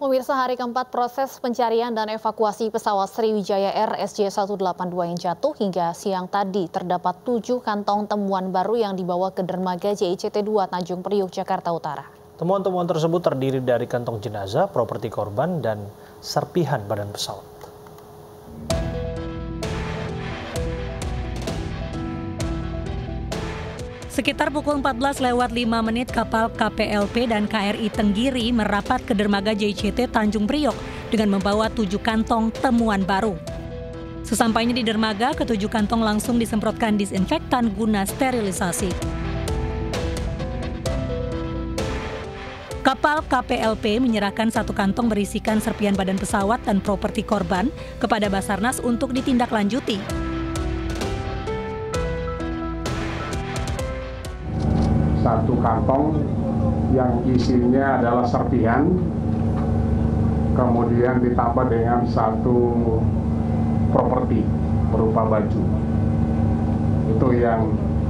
Pemirsa, hari keempat proses pencarian dan evakuasi pesawat Sriwijaya Air SJ182 yang jatuh hingga siang tadi terdapat 7 kantong temuan baru yang dibawa ke dermaga JICT 2 Tanjung Priok, Jakarta Utara. Temuan-temuan tersebut terdiri dari kantong jenazah, properti korban, dan serpihan badan pesawat. Sekitar pukul 14:05 kapal KPLP dan KRI Tenggiri merapat ke dermaga JICT Tanjung Priok dengan membawa 7 kantong temuan baru. Sesampainya di dermaga, ke-7 kantong langsung disemprotkan disinfektan guna sterilisasi. Kapal KPLP menyerahkan 1 kantong berisikan serpihan badan pesawat dan properti korban kepada Basarnas untuk ditindaklanjuti. Satu kantong yang isinya adalah serpihan, kemudian ditambah dengan 1 properti berupa baju. Itu yang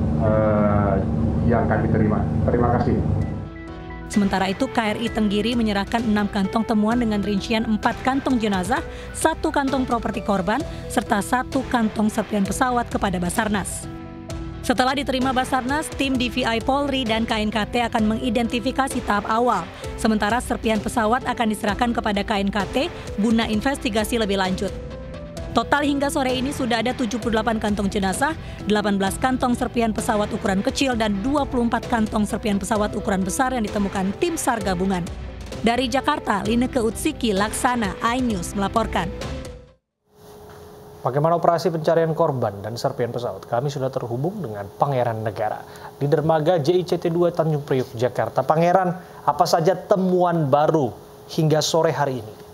kami terima. Terima kasih. Sementara itu, KRI Tenggiri menyerahkan 6 kantong temuan dengan rincian 4 kantong jenazah, 1 kantong properti korban, serta 1 kantong serpihan pesawat kepada Basarnas. Setelah diterima Basarnas, tim DVI Polri dan KNKT akan mengidentifikasi tahap awal. Sementara serpihan pesawat akan diserahkan kepada KNKT guna investigasi lebih lanjut. Total hingga sore ini sudah ada 78 kantong jenazah, 18 kantong serpihan pesawat ukuran kecil, dan 24 kantong serpihan pesawat ukuran besar yang ditemukan tim SAR gabungan. Dari Jakarta, Lineke Utsiki Laksana, iNews melaporkan. Bagaimana operasi pencarian korban dan serpihan pesawat? Kami sudah terhubung dengan Pangeran Negara di dermaga JICT 2 Tanjung Priok, Jakarta. Pangeran, apa saja temuan baru hingga sore hari ini?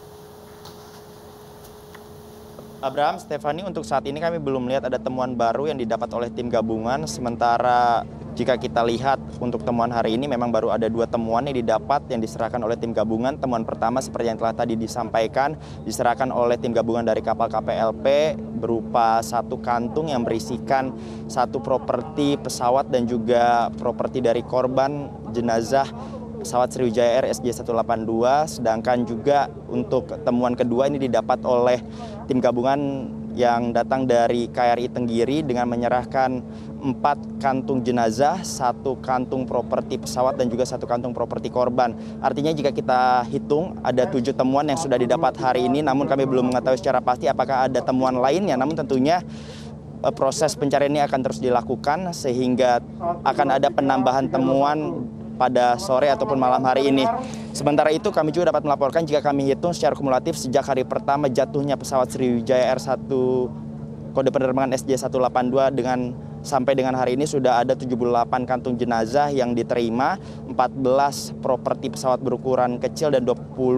Abraham, Stefani, untuk saat ini kami belum melihat ada temuan baru yang didapat oleh tim gabungan. Sementara jika kita lihat untuk temuan hari ini memang baru ada 2 temuan yang didapat yang diserahkan oleh tim gabungan. Temuan pertama seperti yang telah tadi disampaikan diserahkan oleh tim gabungan dari kapal KPLP berupa 1 kantung yang berisikan 1 properti pesawat dan juga properti dari korban jenazah pesawat Sriwijaya Air SJ182. Sedangkan juga untuk temuan kedua ini didapat oleh tim gabungan yang datang dari KRI Tenggiri dengan menyerahkan 4 kantung jenazah, 1 kantung properti pesawat, dan juga 1 kantung properti korban. Artinya jika kita hitung ada 7 temuan yang sudah didapat hari ini, namun kami belum mengetahui secara pasti apakah ada temuan lainnya. Namun tentunya proses pencarian ini akan terus dilakukan sehingga akan ada penambahan temuan pada sore ataupun malam hari ini. Sementara itu kami juga dapat melaporkan jika kami hitung secara kumulatif sejak hari pertama jatuhnya pesawat Sriwijaya Air 1 kode penerbangan SJ182 sampai dengan hari ini sudah ada 78 kantung jenazah yang diterima, 14 properti pesawat berukuran kecil, dan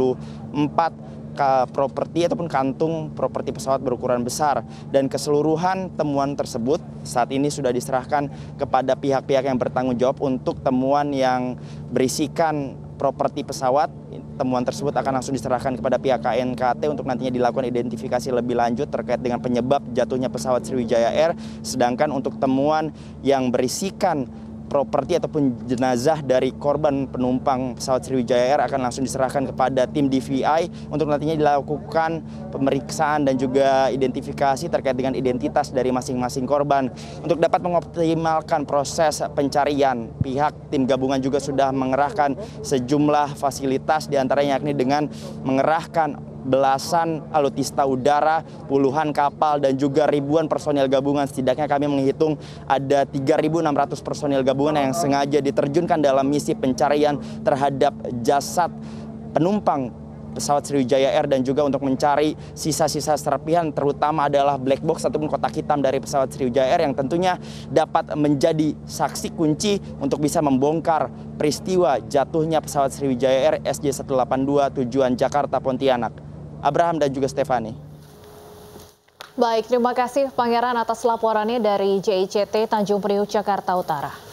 24 properti ataupun kantung properti pesawat berukuran besar. Dan keseluruhan temuan tersebut saat ini sudah diserahkan kepada pihak-pihak yang bertanggung jawab untuk temuan yang berisikan properti pesawat. Temuan tersebut akan langsung diserahkan kepada pihak KNKT untuk nantinya dilakukan identifikasi lebih lanjut terkait dengan penyebab jatuhnya pesawat Sriwijaya Air. Sedangkan untuk temuan yang berisikan properti ataupun jenazah dari korban penumpang pesawat Sriwijaya Air akan langsung diserahkan kepada tim DVI untuk nantinya dilakukan pemeriksaan dan juga identifikasi terkait dengan identitas dari masing-masing korban. Untuk dapat mengoptimalkan proses pencarian, pihak tim gabungan juga sudah mengerahkan sejumlah fasilitas, diantaranya yakni dengan mengerahkan belasan alutsista udara, puluhan kapal, dan juga ribuan personel gabungan. Setidaknya kami menghitung ada 3.600 personel gabungan yang sengaja diterjunkan dalam misi pencarian terhadap jasad penumpang pesawat Sriwijaya Air dan juga untuk mencari sisa-sisa serpihan, terutama adalah black box ataupun kotak hitam dari pesawat Sriwijaya Air yang tentunya dapat menjadi saksi kunci untuk bisa membongkar peristiwa jatuhnya pesawat Sriwijaya Air SJ182 tujuan Jakarta Pontianak. Abraham dan juga Stefani. Baik, terima kasih Pangeran atas laporannya dari JICT Tanjung Priok, Jakarta Utara.